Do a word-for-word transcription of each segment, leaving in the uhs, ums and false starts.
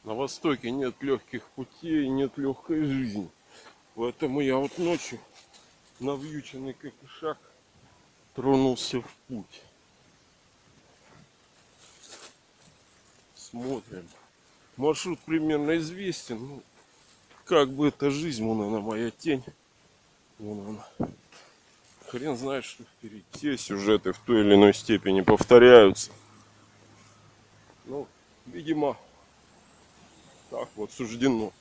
На Востоке нет легких путей, нет легкой жизни. Поэтому я вот ночью, навьюченный как ишак, тронулся в путь. Смотрим. Маршрут примерно известен. Ну, как бы эта жизнь, вон она, моя тень. Вон она. Хрен знает, что впереди. Все сюжеты в той или иной степени повторяются. Ну, видимо, так вот суждено.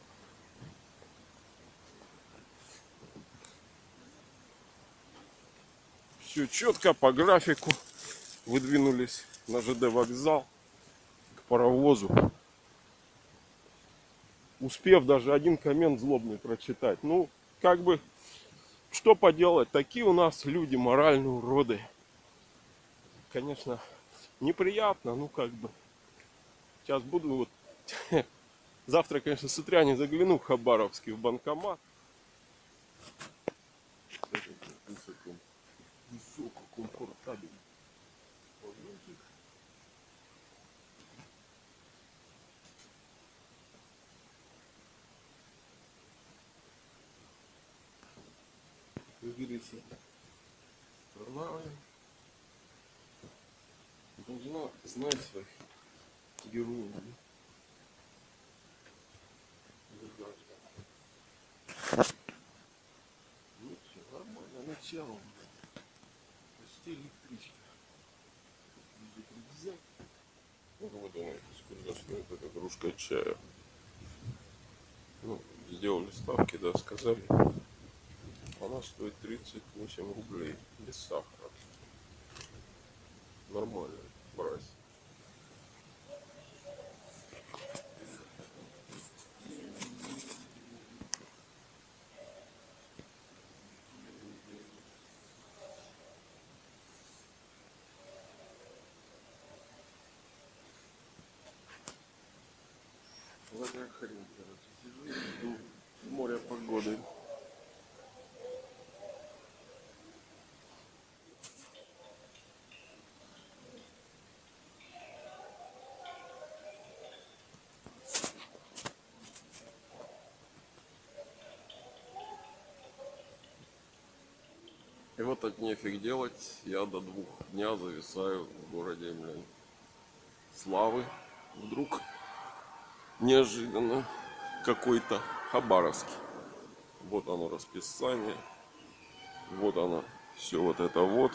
Все четко по графику. Выдвинулись на ЖД вокзал к паровозу. Успев даже один коммент злобный прочитать. Ну, как бы, что поделать, такие у нас люди, моральные уроды. Конечно, неприятно, ну как бы. Сейчас буду вот... Завтра, конечно, с утра не загляну в Хабаровский в банкомат. Высоко, комфортабельно. Как говорится, страна должна знать своих героев. Ну все, нормально, начало. Почти электричка. Видит рюкзак. Ну, вы думаете, сколько стоит эта кружка чая? Ну, сделали ставки, да, сказали. Она стоит тридцать восемь рублей. Без сахара. Нормально. Брать. Такая хрень, короче. Сижу и жду моря погоды. И вот от нефиг делать, я до двух дня зависаю в городе, блин, славы. Вдруг неожиданно какой-то Хабаровский. Вот оно расписание. Вот оно. Все вот это вот.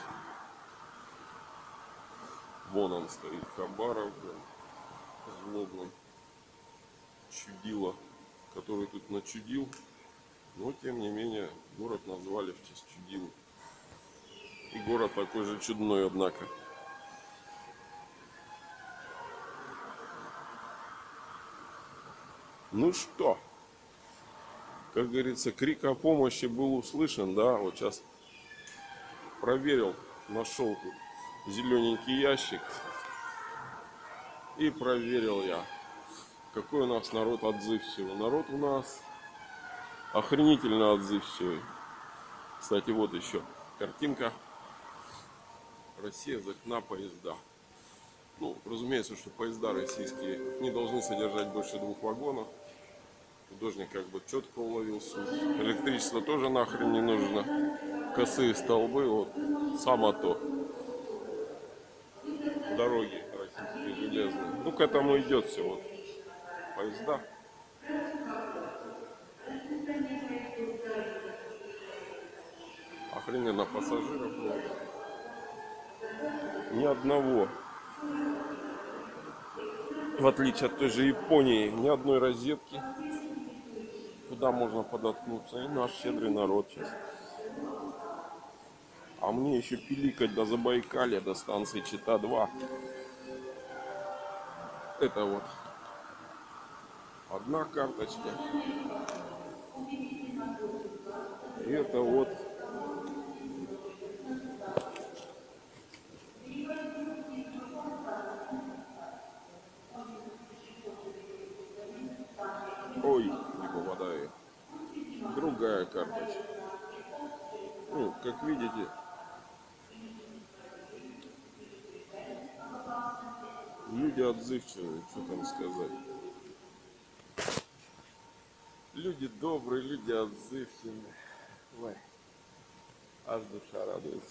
Вон он стоит, Хабаров, блин, злобный чудило, который тут начудил. Но тем не менее город назвали в честь чудила. И город такой же чудной, однако. Ну что, как говорится, крик о помощи был услышан, да, вот сейчас проверил, нашел тут зелененький ящик и проверил я, какой у нас народ отзывчивый. Народ у нас охренительно отзывчивый. Кстати, вот еще картинка. Россия, из окна поезда. Ну, разумеется, что поезда российские не должны содержать больше двух вагонов. Художник как бы четко уловил суть. Электричество тоже нахрен не нужно. Косые столбы, вот, само то. Дороги российские железные. Ну, к этому идет все. Вот. Поезда. Охрененно пассажиров много. Ни одного. В отличие от той же Японии, ни одной розетки, куда можно подоткнуться. И наш щедрый народ сейчас. А мне еще пиликать до Забайкалья, до станции Чита два. Это вот одна карточка. И это вот ой, не попадаю. Другая карточка. Ну, как видите, люди отзывчивые, что там сказать. Люди добрые, люди отзывчивые. Ой, аж душа радуется.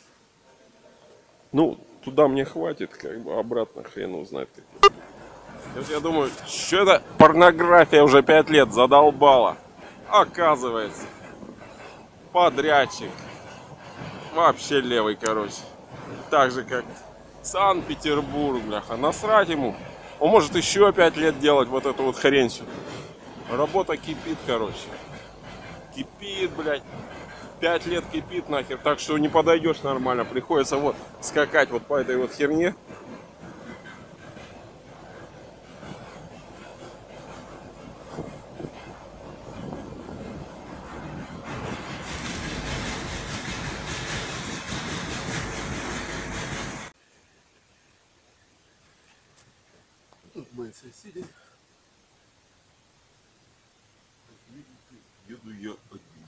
Ну, туда мне хватит, как бы обратно хрен узнает как. Вот я думаю, что это порнография уже пять лет задолбала. Оказывается, подрядчик. Вообще левый, короче. Так же, как Санкт-Петербург, бляха. Насрать ему. Он может еще пять лет делать вот эту вот хрень всю. Работа кипит, короче. Кипит, блядь. Пять лет кипит нахер. Так что не подойдешь нормально. Приходится вот скакать вот по этой вот херне. Тут мои соседи. Еду я один.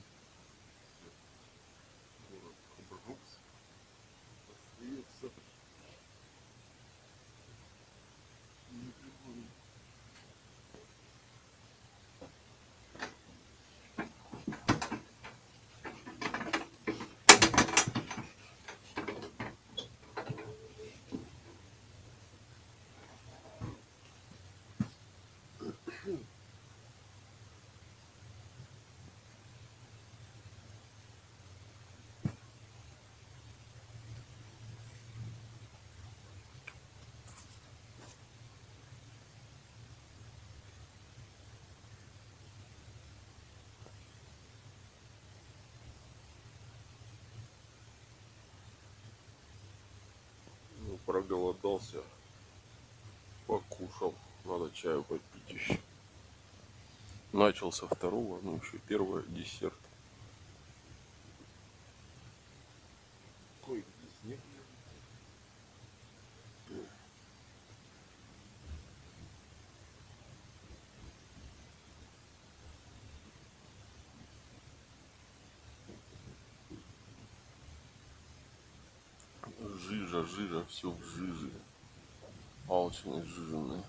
Город Хабаровск. Остается неприбыльно. Ну, проголодался. Покушал. Надо чаю попить еще. Начал со второго, ну еще первое, десерт. Кое-где снег. Жижа, жижа, все в жиже. Алчные, жиженые.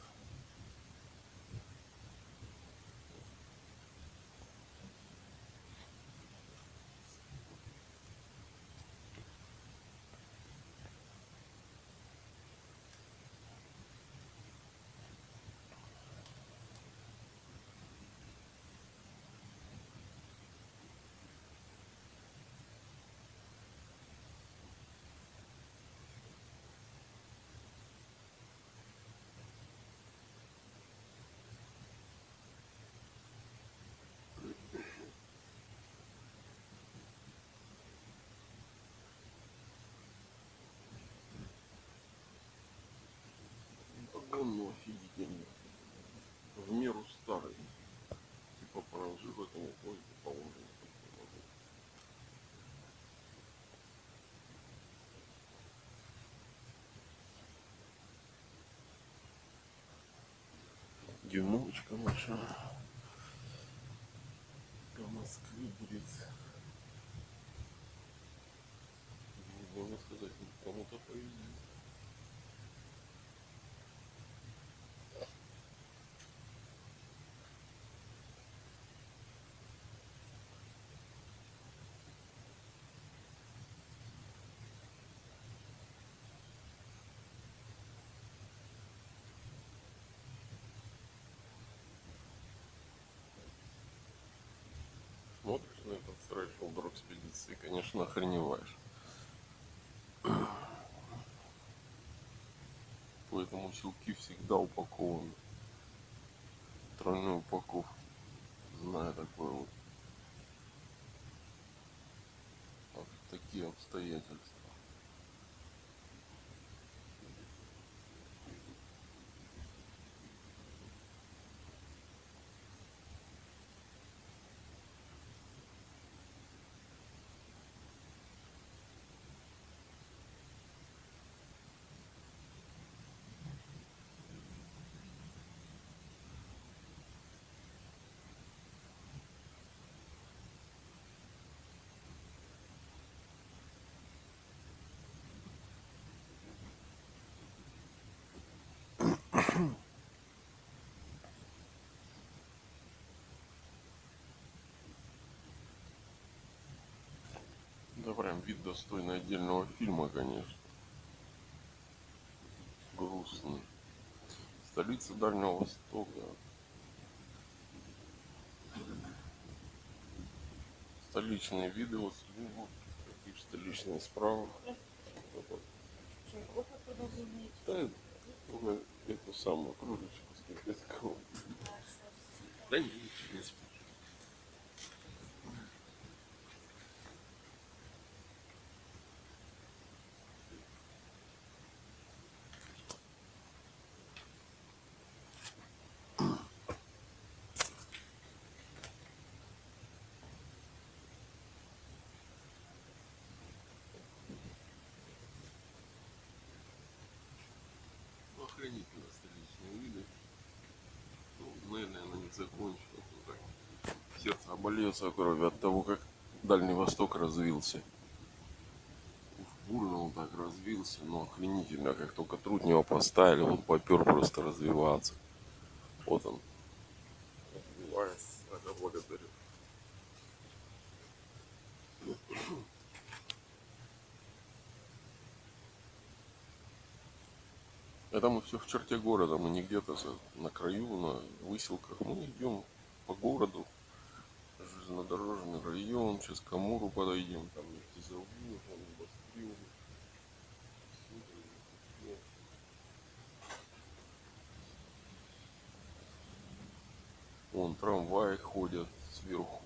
Он офигительный. В меру старый. Типа проложил этому поезду положено. Дюймовочка наша. По Москве будет. Можно сказать, кому-то повезет. Смотришь на этот страйфл дрог экспедиции, конечно, охреневаешь. Поэтому силки всегда упакованы. Тройную упаковку. Знаю такое вот. Вот такие обстоятельства. прям вид достойный отдельного фильма, конечно. Грустный. Столица Дальнего Востока. Столичные виды, вот, ну, какие столичные справа. Да, только эту самую кружечку с кипятком. Да нет, не спи. Охранительно столичные виды. Ну, наверное, она не закончилась. Вот так. Сердце обольется кровью от того, как Дальний Восток развился. Бурно он так развился, но охренительно. Как только труд него поставили, он попер просто развиваться. Вот он. Развивается. Ага, благодарю. Это мы все в черте города, мы не где-то на краю, на выселках. Мы идем по городу, железнодорожный район, сейчас к Амуру подойдем, там нефтезавод, там небоскребы. Вон трамваи ходят сверху.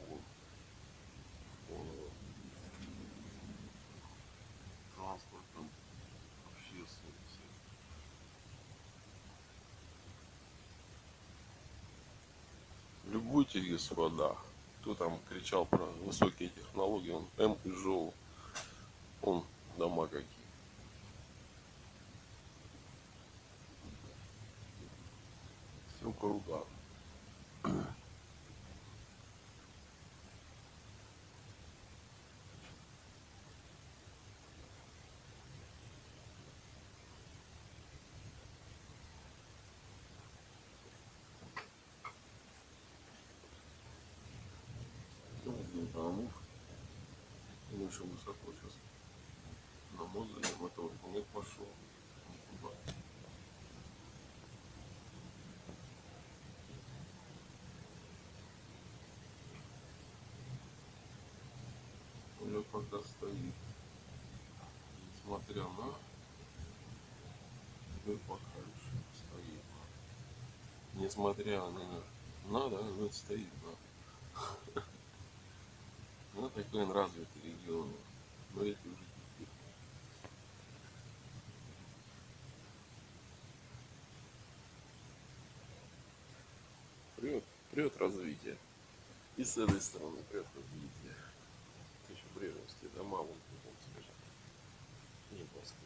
Транспорт там общественный. Любуйтесь, господа. Кто там кричал про высокие технологии? Он М. Ижоу. Он дома какие. Все круто. Амур. Он еще высоко сейчас. На мозге это вот он пошел. Куда? Уже пока стоит. Несмотря на, теперь пока еще стоит. Несмотря на, надо, но стоит. На. Ну, такой он развитый регион. Но эти уже теперь. Прет, прет развитие. И с этой стороны прет развитие. Еще брежневские дома, вон, вон, скажем. Не в Москве.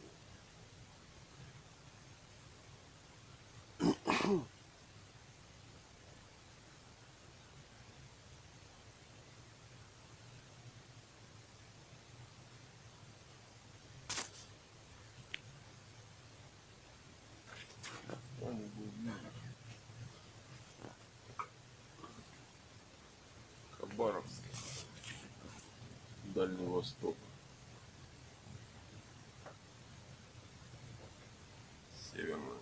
Хабаровск. Дальний Восток. Северный.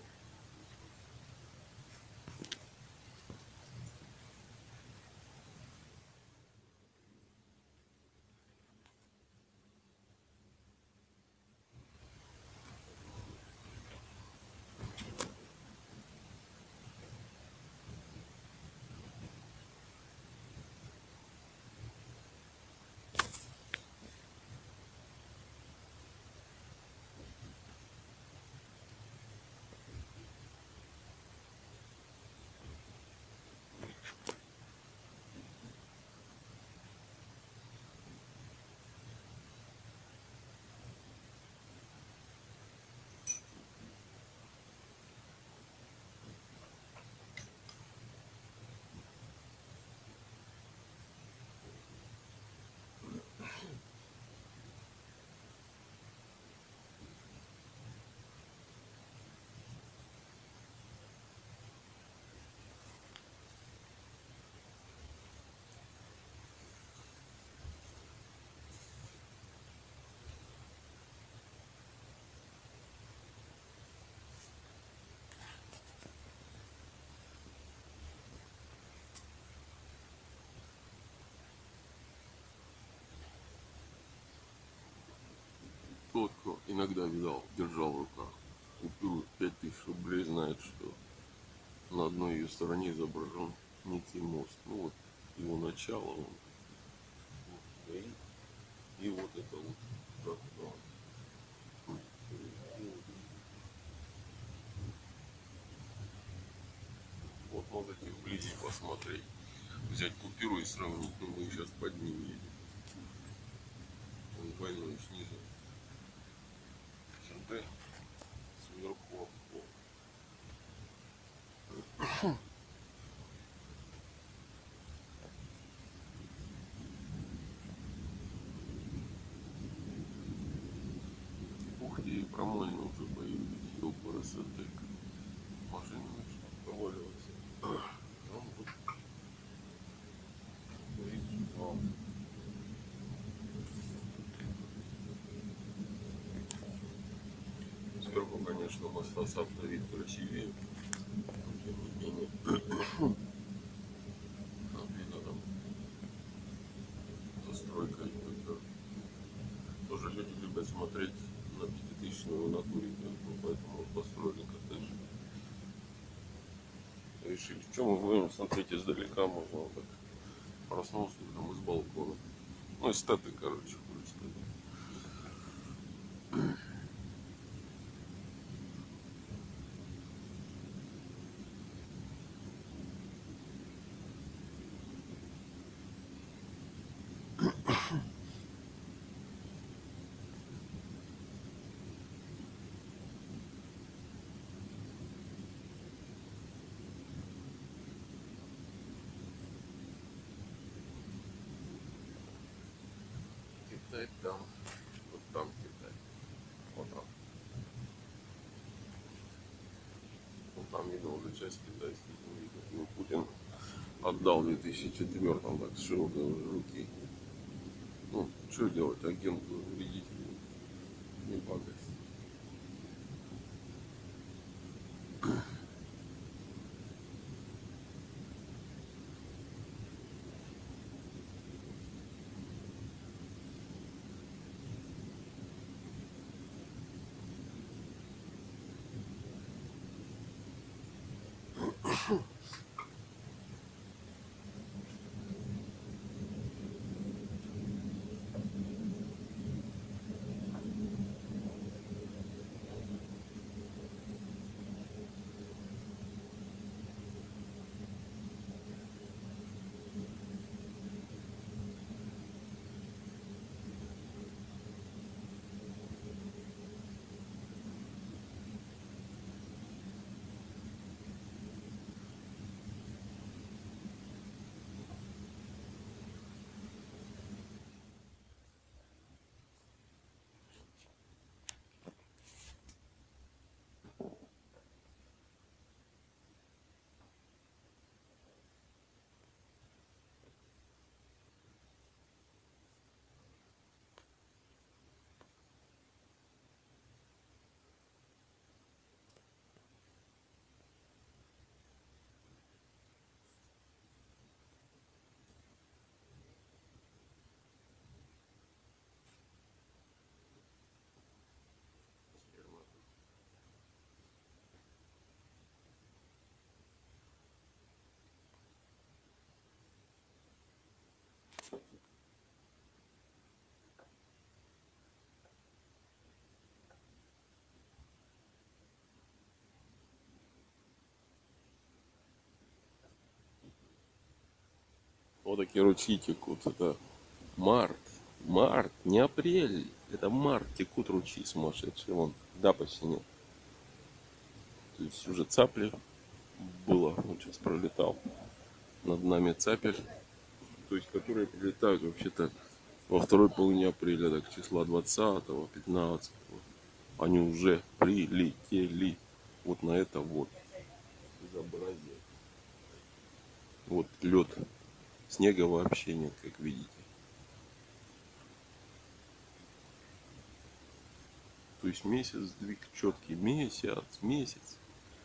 иногда видал, держал в руках купюру пять тысяч рублей, знает, что на одной ее стороне изображен некий мост. Ну вот его начало, он вот стоит, и вот это вот тротуар. Вот можете вблизи посмотреть, взять купюру и сравнить. Ну, мы сейчас под ним едем. Он двойной снизу. СНТ сверху. Ух ты, промоина уже появились. Ёпарасоте. Машина начала проваливаться. Там вот горит сигнал. Сверху, конечно, моста на вид красивее. Но тем не менее. Там видно, там застройка идет. Тоже люди любят смотреть на пятитысячную натуре, ну, поэтому построили коттедж. Решили, что мы будем смотреть издалека, можно вот так. Проснулся там из балкона. Ну, эстеты, короче, эстеты. Китай там, вот там Китай, вот там. Вот там видно уже часть китайских земли, какую Путин отдал в две тысячи четвёртом, так с широкой уже руки. Ну, что делать, агенту вредить не пакость. Вот такие ручьи текут. Это март. Март, не апрель. Это март, текут ручьи сумасшедшие. Вон, да, почти нет. То есть уже цапли было. Вот сейчас пролетал над нами цапель. То есть которые прилетают вообще-то во второй половине апреля, так числа двадцатого, пятнадцатого. Они уже прилетели. Вот на это вот безобразие. Вот лед. Снега вообще нет, как видите. То есть месяц сдвиг четкий. Месяц, месяц.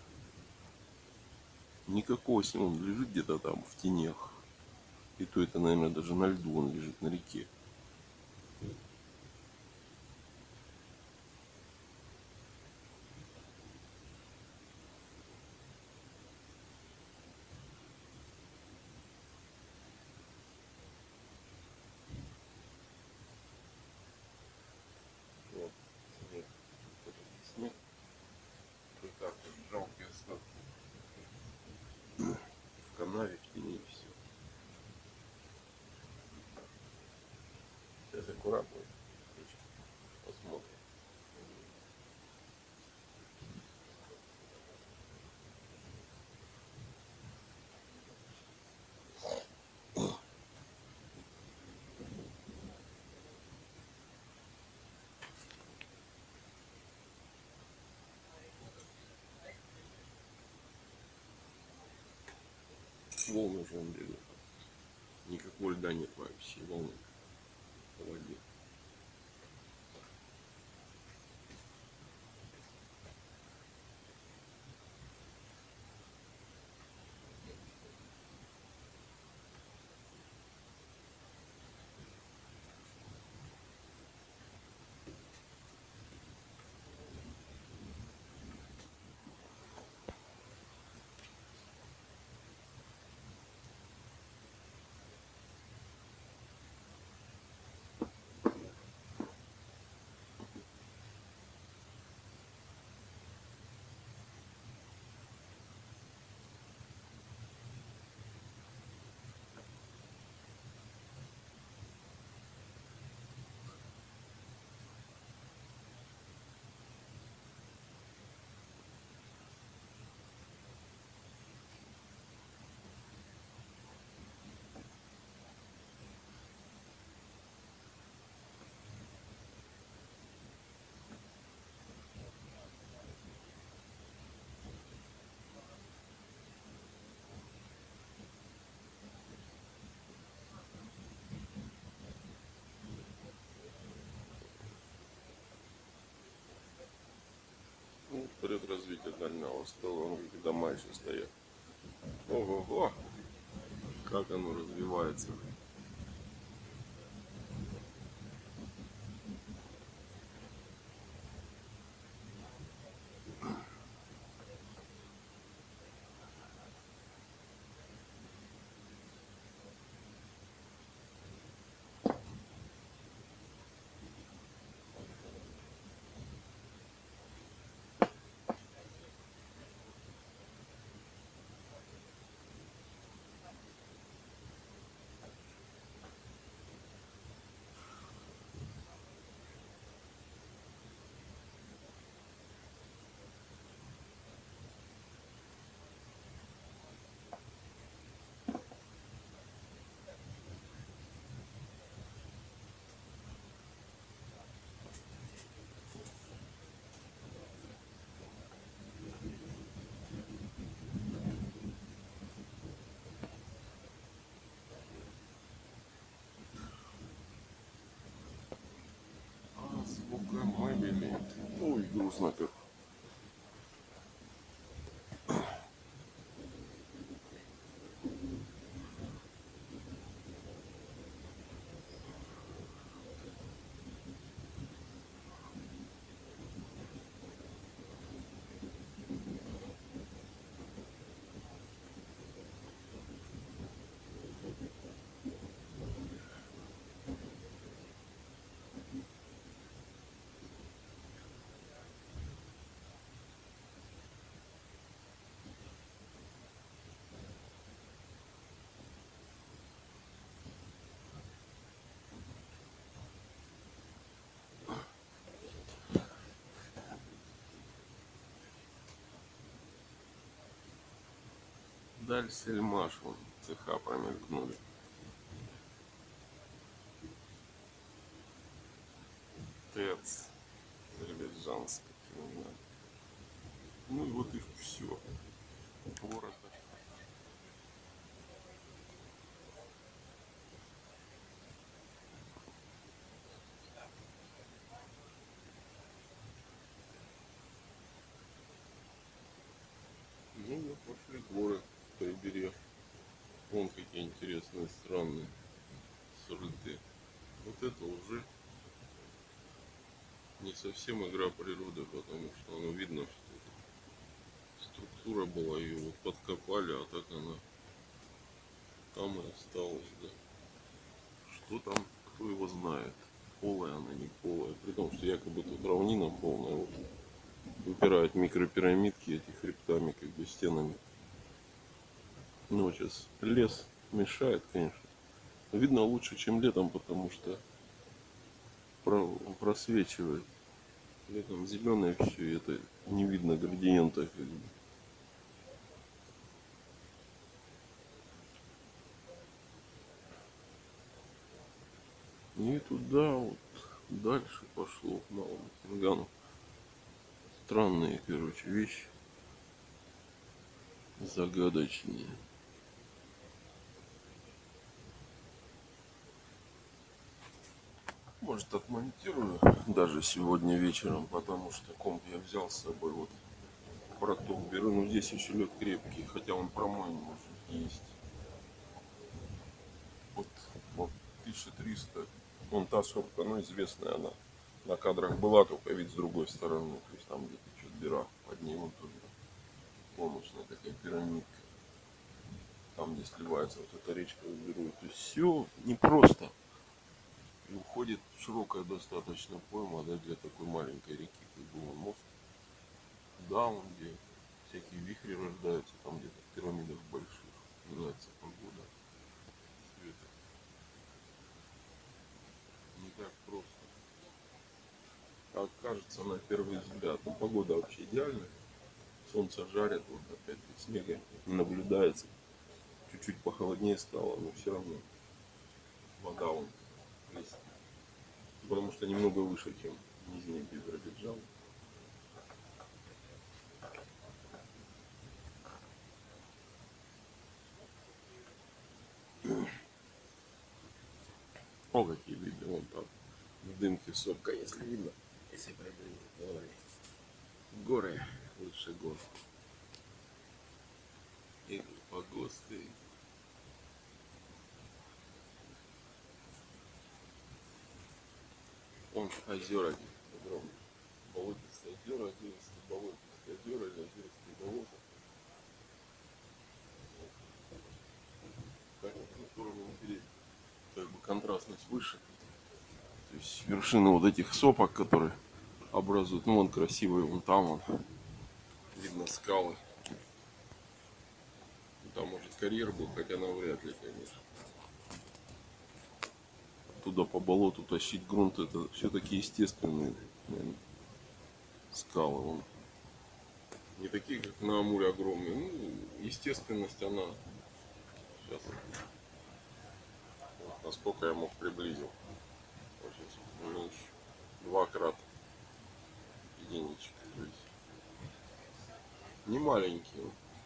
Никакого снега. Он лежит где-то там в тенях. И то это, наверное, даже на льду он лежит, на реке. канаве в тени и все. Сейчас аккуратно посмотрим. Волны же он берет. Никакого льда нет вообще, волны по воде. Ну, вперед развития Дальнего Востока, он где дома еще стоят. Ого-го, как оно развивается. Азбука мебели. Ой, грустно как. Даль Сельмаш, вон, цеха промелькнули. ТЭЦ, Рязанская, ну и вот их все. Город. Ну вот пошли горы по берегу. Вон какие интересные, странные сорты. Вот это уже не совсем игра природы, потому что оно видно, что структура была, ее вот подкопали, а так она там и осталась, да. Что там, кто его знает, полая она, не полая, при том, что якобы тут равнина полная, вот выпирают микропирамидки эти хребтами, как бы стенами. Ну, сейчас лес мешает, конечно. Видно лучше, чем летом, потому что просвечивает. Летом зеленое все, и это не видно градиента. И туда вот дальше пошло к Малому Кингану. Странные, короче, вещи. Загадочные. Может, отмонтирую даже сегодня вечером, потому что комп я взял с собой. Вот проток беру. Ну, здесь еще лед крепкий, хотя он промойный уже есть. Вот, вот тысяча триста. Вон та сопка, ну, известная она. На кадрах была, только вид с другой стороны. То есть там где-то что-то дыра под ней. Вон тоже конусная такая пирамидка. Там, где сливается вот эта речка в дыру. То есть все непросто. И уходит широкая достаточно пойма, да, для такой маленькой реки, как бы вон мост. Да, он где всякие вихри рождаются, там где-то в пирамидах больших. Нравится погода. Все это не так просто. Как кажется на первый взгляд. Ну, погода вообще идеальная. Солнце жарит, вот опять тут снега не наблюдается. Чуть-чуть похолоднее стало, но все равно вода он есть. Потому что немного выше, чем нижний Биробиджан. О, какие виды, вон там в дымке сопка, если видно, если приблизить. Горы, лучше гор. И погосты. Вон озера огромные. Болотистые озера, озеристые, болотистые озера или озеристые болота. Так вот, на сторону интересно. Как бы контрастность выше. То есть вершины вот этих сопок, которые образуют, ну вон красивые, вон там вон, видно скалы. Там может карьер был, хотя навряд ли, конечно. Оттуда по болоту тащить грунт, это все-таки естественные, наверное, скалы. Вон. Не такие, как на Амуре огромные. Ну, естественность она. Сейчас. Вот, насколько я мог приблизил. Очень меньше. Два крата. Единичек. То есть не маленькие.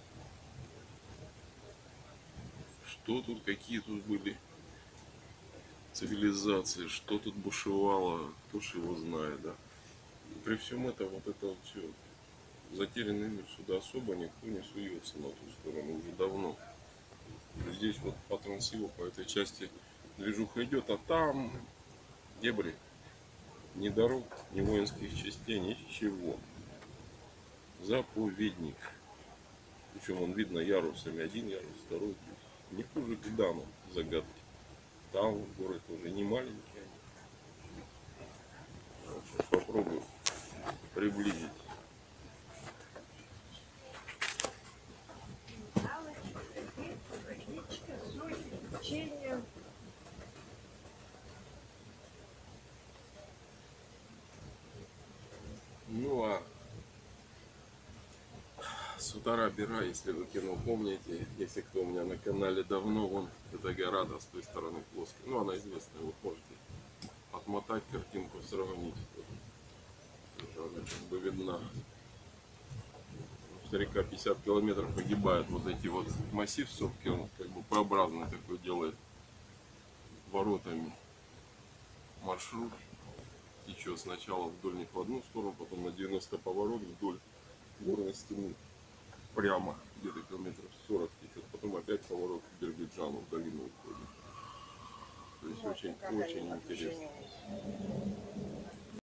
Что тут, какие тут были цивилизации, что тут бушевало, кто ж его знает, да. И при всем этом вот это вот все затерянный мир, сюда особо никто не суется на ту сторону уже давно. Здесь вот по Трансиву, по этой части движуха идет, а там дебри, ни дорог, ни воинских частей, ничего. Заповедник. Причем он видно ярусами, один ярус, второй. Не хуже Гдана, загадки. Там горы тоже не маленькие. Сейчас попробую приблизить. Ну а Сутара-Бира, если вы кино помните, если кто у меня на канале давно, вон эта гора, да, с той стороны плоская. Ну она известная, вы можете отмотать картинку, сравнить. Она как бы видна. У старика пятьдесят километров огибает вот эти вот массив сопки, он как бы П-образный такой делает воротами маршрут. Течет сначала вдоль них в одну сторону, потом на девяносто поворот вдоль горной стены. Прямо где-то километров сорок течет, потом опять поворот к Биробиджану в долину уходит. То есть очень, очень интересно.